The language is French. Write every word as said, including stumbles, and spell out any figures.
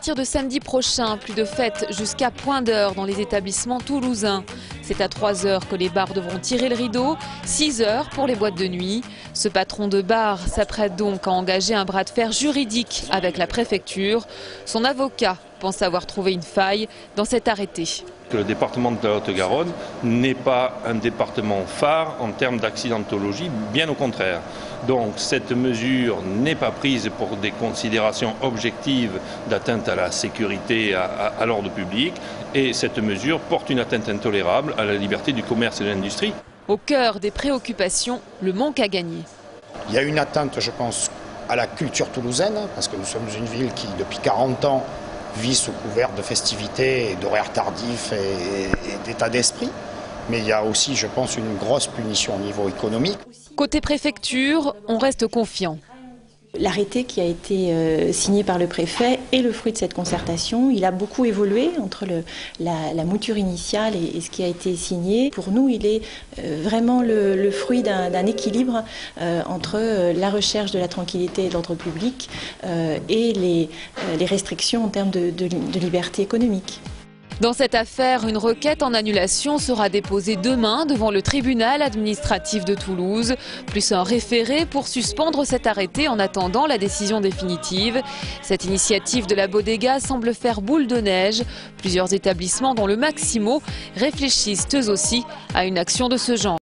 partir de samedi prochain, plus de fêtes jusqu'à point d'heure dans les établissements toulousains. C'est à trois heures que les bars devront tirer le rideau, six heures pour les boîtes de nuit. Ce patron de bar s'apprête donc à engager un bras de fer juridique avec la préfecture. Son avocat pense avoir trouvé une faille dans cet arrêté. Le département de la Haute-Garonne n'est pas un département phare en termes d'accidentologie, bien au contraire. Donc cette mesure n'est pas prise pour des considérations objectives d'atteinte à la sécurité, à, à, à l'ordre public, et cette mesure porte une atteinte intolérable à la liberté du commerce et de l'industrie. Au cœur des préoccupations, le manque à gagner. Il y a une atteinte, je pense, à la culture toulousaine, parce que nous sommes une ville qui, depuis quarante ans, vit sous couvert de festivités, d'horaires tardifs et, et, et d'état d'esprit. Mais il y a aussi, je pense, une grosse punition au niveau économique. Côté préfecture, on reste confiant. L'arrêté qui a été euh, signé par le préfet est le fruit de cette concertation. Il a beaucoup évolué entre le, la, la mouture initiale et, et ce qui a été signé. Pour nous, il est euh, vraiment le, le fruit d'un d'un équilibre euh, entre euh, la recherche de la tranquillité et de l'ordre public euh, et les, euh, les restrictions en termes de, de, de liberté économique. Dans cette affaire, une requête en annulation sera déposée demain devant le tribunal administratif de Toulouse, plus un référé pour suspendre cet arrêté en attendant la décision définitive. Cette initiative de la Bodega semble faire boule de neige. Plusieurs établissements, dont le Maximo, réfléchissent eux aussi à une action de ce genre.